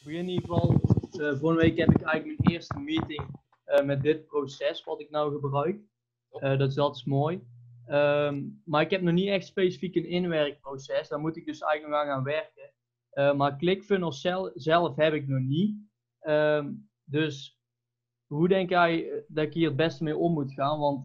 in ieder geval, volgende week heb ik eigenlijk mijn eerste meeting met dit proces wat ik nou gebruik. Dat is mooi. Maar ik heb nog niet echt specifiek een inwerkproces. Daar moet ik dus eigenlijk nog aan gaan werken. Maar ClickFunnels zelf heb ik nog niet. Dus hoe denk jij dat ik hier het beste mee om moet gaan? Want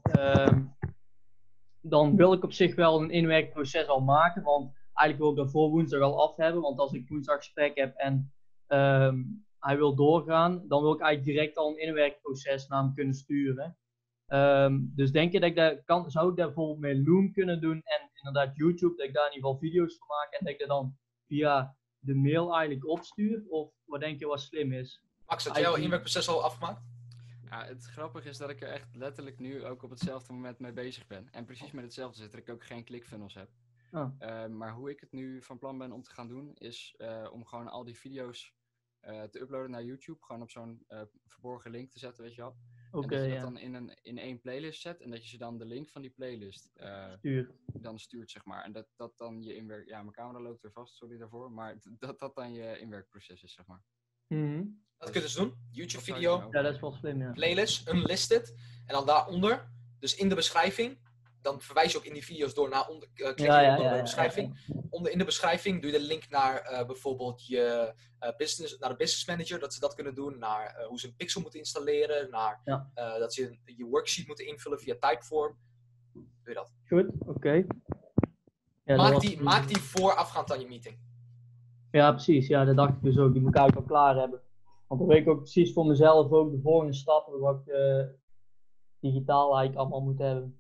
dan wil ik op zich wel een inwerkproces al maken. Want eigenlijk wil ik dat voor woensdag al af hebben. Want als ik woensdag gesprek heb en hij wil doorgaan, dan wil ik eigenlijk direct al een inwerkproces naar hem kunnen sturen. Dus denk je dat ik dat kan? Zou ik dat bijvoorbeeld met Loom kunnen doen en inderdaad YouTube, dat ik daar in ieder geval video's van maak en dat ik dat dan via de mail eigenlijk opstuur? Of wat denk je wat slim is? Max, had jij jouw inwerkproces al afgemaakt? Ja, het grappige is dat ik er echt letterlijk nu ook op hetzelfde moment mee bezig ben. En precies met hetzelfde zit dat ik ook geen ClickFunnels heb. Maar hoe ik het nu van plan ben om te gaan doen, is om gewoon al die video's te uploaden naar YouTube. Gewoon op zo'n verborgen link te zetten, weet je wel. En dat je dat dan in één playlist zet. En dat je ze dan de link van die playlist stuurt, zeg maar. En dat dan je inwerk... Ja, mijn camera loopt er vast, sorry daarvoor. Maar dat dan je inwerkproces is, zeg maar. Mm-hmm. Dat kun je dus doen. YouTube video. Ja, dat is wel slim, ja. Playlist, unlisted. En dan daaronder, dus in de beschrijving. Dan verwijs je ook in die video's door naar onder. Klik je onder de beschrijving. In de beschrijving doe je de link naar bijvoorbeeld je naar de business manager. Dat ze dat kunnen doen. Naar hoe ze een pixel moeten installeren. Naar dat ze je worksheet moeten invullen via Typeform. Doe je dat. Goed, oké. Ja, maak die voorafgaand aan je meeting. Ja, precies. Ja, dat dacht ik dus ook. Die moet ik eigenlijk al klaar hebben. Want dan weet ik ook precies voor mezelf ook de volgende stappen wat ik digitaal eigenlijk allemaal moet hebben.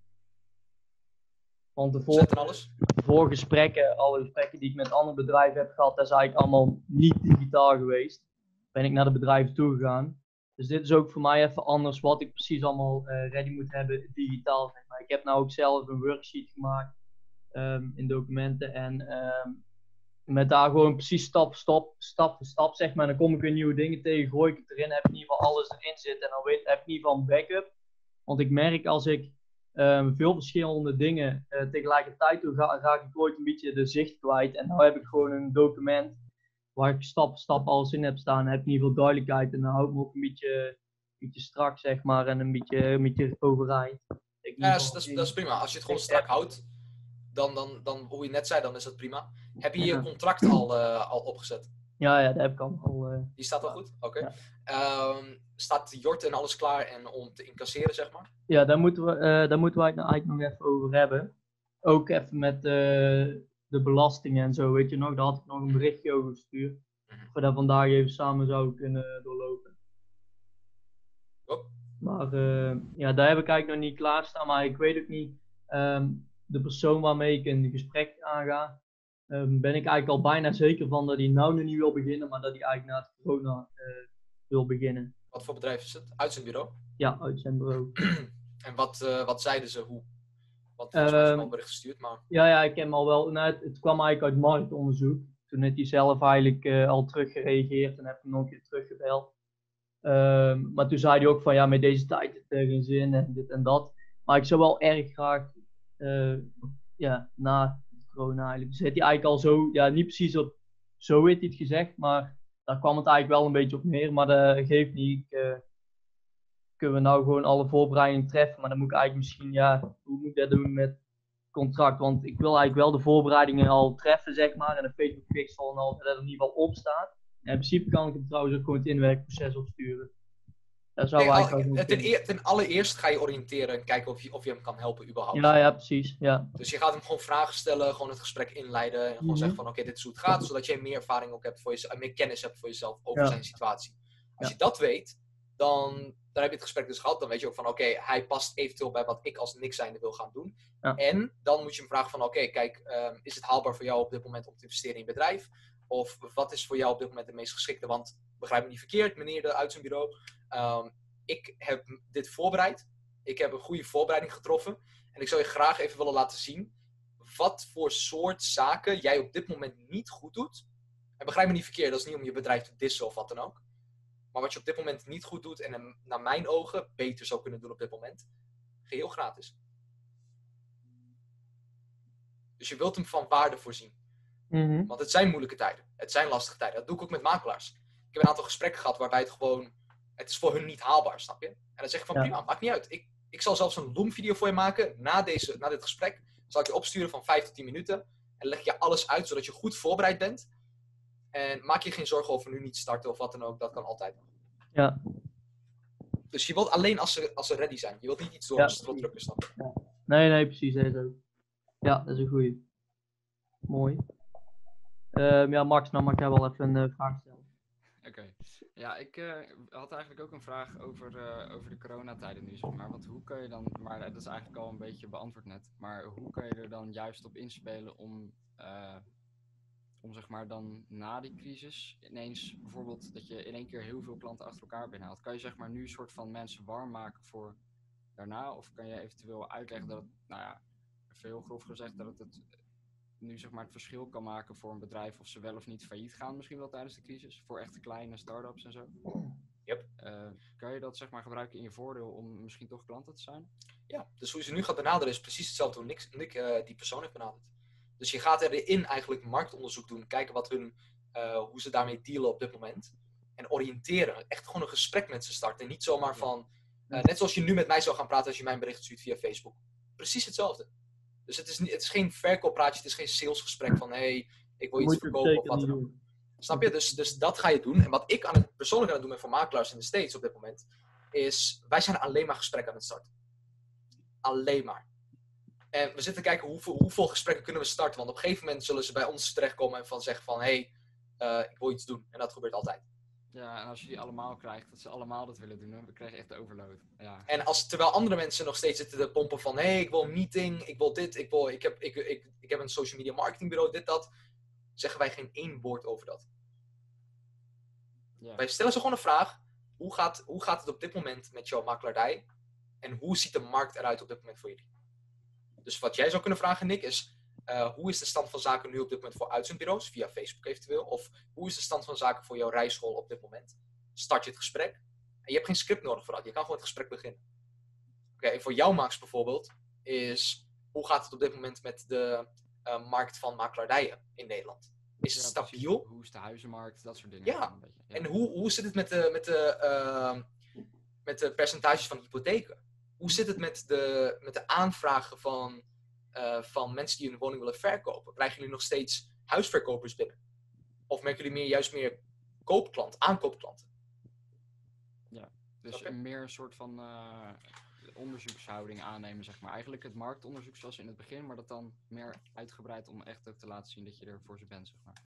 Want de vorige gesprekken, alle gesprekken die ik met andere bedrijven heb gehad, dat is eigenlijk allemaal niet digitaal geweest. Ben ik naar de bedrijven toe gegaan. Dus dit is ook voor mij even anders wat ik precies allemaal ready moet hebben digitaal. Zeg maar. Ik heb nou ook zelf een worksheet gemaakt in documenten en met daar gewoon precies stap voor stap zeg maar. Dan kom ik weer nieuwe dingen tegen, gooi ik het erin, heb ik in ieder geval alles erin zitten en dan heb ik in ieder geval een backup. Want ik merk als ik veel verschillende dingen tegelijkertijd doe, raak ik ooit een beetje de zicht kwijt. En nu heb ik gewoon een document waar ik stap voor stap alles in heb staan. Dan heb ik in ieder geval duidelijkheid en dan hou ik me ook een beetje strak zeg maar en een beetje overeind. Ja, dat is prima. Als je het gewoon strak houdt, dan hoe je net zei, dan is dat prima. Heb je je contract al opgezet? Ja, dat heb ik al. Die staat al goed? Oké. Ja. Staat Jort en alles klaar en om te incasseren, zeg maar? Ja, daar moeten we het eigenlijk nog even over hebben. Ook even met de belastingen en zo, weet je nog. Daar had ik nog een berichtje over gestuurd. Of we dat vandaag even samen zouden kunnen doorlopen. Maar daar heb ik eigenlijk nog niet klaarstaan. Maar ik weet ook niet, de persoon waarmee ik een gesprek aanga, ben ik eigenlijk al bijna zeker van dat hij nou nog niet wil beginnen, maar dat hij eigenlijk na het corona wil beginnen. Wat voor bedrijf is het? Uitzendbureau? Ja, uitzendbureau. En wat zeiden ze? Hoe? Want volgens mij heb je al een bericht gestuurd, maar... Ja, ik heb hem al wel... Nou, het kwam eigenlijk uit marktonderzoek. Toen heeft hij zelf eigenlijk al teruggereageerd en heb ik hem nog een keer teruggebeld. Maar toen zei hij ook van ja, met deze tijd heeft het geen zin en dit en dat. Maar ik zou wel erg graag na corona eigenlijk. Dus heeft hij eigenlijk al zo, ja niet precies op zo heeft hij het gezegd, maar daar kwam het eigenlijk wel een beetje op neer. Maar dat geeft niet. Kunnen we nou gewoon alle voorbereidingen treffen, maar dan moet ik eigenlijk misschien, hoe moet ik dat doen met contract? Want ik wil eigenlijk wel de voorbereidingen al treffen, zeg maar, en de Facebook pixel en al, dat er in ieder geval op staat. En in principe kan ik hem trouwens ook gewoon het inwerkproces opsturen. Dat zou ten allereerst ga je oriënteren en kijken of je hem kan helpen überhaupt. Ja, precies. Ja. Dus je gaat hem gewoon vragen stellen, gewoon het gesprek inleiden en gewoon zeggen van oké, dit is hoe het gaat, zodat je meer ervaring ook hebt voor jezelf, meer kennis hebt voor jezelf over zijn situatie. Als je dat weet, dan heb je het gesprek dus gehad, dan weet je ook van oké, hij past eventueel bij wat ik als niks zijnde wil gaan doen. Ja. En dan moet je hem vragen van oké, kijk, is het haalbaar voor jou op dit moment om te investeren in je bedrijf? Of wat is voor jou op dit moment de meest geschikte? Want, begrijp me niet verkeerd, meneer de uitzendbureau. Ik heb dit voorbereid. Ik heb een goede voorbereiding getroffen. En ik zou je graag even willen laten zien wat voor soort zaken jij op dit moment niet goed doet. En begrijp me niet verkeerd, dat is niet om je bedrijf te dissen of wat dan ook. Maar wat je op dit moment niet goed doet en naar mijn ogen beter zou kunnen doen op dit moment. Geheel gratis. Dus je wilt hem van waarde voorzien. Want het zijn moeilijke tijden. Het zijn lastige tijden. Dat doe ik ook met makelaars. heb een aantal gesprekken gehad waarbij het is voor hun niet haalbaar, snap je? En dan zeg ik van, prima, maakt niet uit. Ik zal zelfs een Loom-video voor je maken, na dit gesprek, zal ik je opsturen van 5 tot 10 minuten, en leg je alles uit, zodat je goed voorbereid bent. En maak je geen zorgen over nu niet starten of wat dan ook, dat kan altijd nog. Ja. Dus je wilt alleen als ze ready zijn. Je wilt niet iets door een strot drukken, snap je? Ja. Nee, precies. Ja, dat is een goeie. Mooi. Ja, Max, nou mag jij wel even een vraag stellen. Oké. Ja, ik had eigenlijk ook een vraag over de coronatijden nu, zeg maar. Want hoe kun je dan, maar dat is eigenlijk al een beetje beantwoord net, maar hoe kun je er dan juist op inspelen om zeg maar dan na die crisis ineens bijvoorbeeld dat je in één keer heel veel klanten achter elkaar binnenhaalt? Kan je zeg maar nu een soort van mensen warm maken voor daarna? Of kan je eventueel uitleggen dat het, nou ja, even heel grof gezegd, dat het nu zeg maar het verschil kan maken voor een bedrijf of ze wel of niet failliet gaan, misschien wel tijdens de crisis, voor echte kleine start-ups en zo? Yep. Kan je dat zeg maar gebruiken in je voordeel om misschien toch klanten te zijn? Ja, dus hoe je ze nu gaat benaderen is precies hetzelfde hoe Nick die persoon heeft benaderd. Dus je gaat erin eigenlijk marktonderzoek doen, kijken hoe ze daarmee dealen op dit moment. En oriënteren, echt gewoon een gesprek met ze starten. En niet zomaar van, net zoals je nu met mij zou gaan praten als je mij een bericht stuurt via Facebook. Precies hetzelfde. Dus het is geen verkooppraatje, het is geen salesgesprek van, hey, ik wil iets verkopen of wat dan ook. Snap je? Dus dat ga je doen. En wat ik persoonlijk aan het doen ben voor makelaars in de States op dit moment, is, wij zijn alleen maar gesprekken aan het starten. Alleen maar. En we zitten te kijken hoeveel gesprekken kunnen we starten. Want op een gegeven moment zullen ze bij ons terechtkomen en zeggen van, hey, ik wil iets doen. En dat gebeurt altijd. Ja, en als je die allemaal krijgt, dat ze allemaal dat willen doen, dan krijg je echt de overload. Ja. En terwijl andere mensen nog steeds zitten te pompen van, hey, ik wil een meeting, ik wil dit, ik heb een social media marketingbureau, dit, dat. Zeggen wij geen één woord over dat. Ja. Wij stellen ze gewoon een vraag. Hoe gaat het op dit moment met jouw makelaardij? En hoe ziet de markt eruit op dit moment voor jullie? Dus wat jij zou kunnen vragen, Nick, is hoe is de stand van zaken nu op dit moment voor uitzendbureaus, via Facebook eventueel? Of hoe is de stand van zaken voor jouw rijschool op dit moment? Start je het gesprek. En je hebt geen script nodig voor dat. Je kan gewoon het gesprek beginnen. Oké, en voor jou, Max, bijvoorbeeld, is hoe gaat het op dit moment met de markt van makelaardijen in Nederland? Is het stabiel? Precies. Hoe is de huizenmarkt? Dat soort dingen. Ja. En hoe zit het met de percentages van hypotheken? Hoe zit het met de aanvragen van mensen die hun woning willen verkopen? Krijgen jullie nog steeds huisverkopers binnen? Of merken jullie juist meer aankoopklanten? Ja, dus meer een soort van onderzoekshouding aannemen, zeg maar. Eigenlijk het marktonderzoek zoals in het begin, maar dat dan meer uitgebreid om echt ook te laten zien dat je er voor ze bent, zeg maar.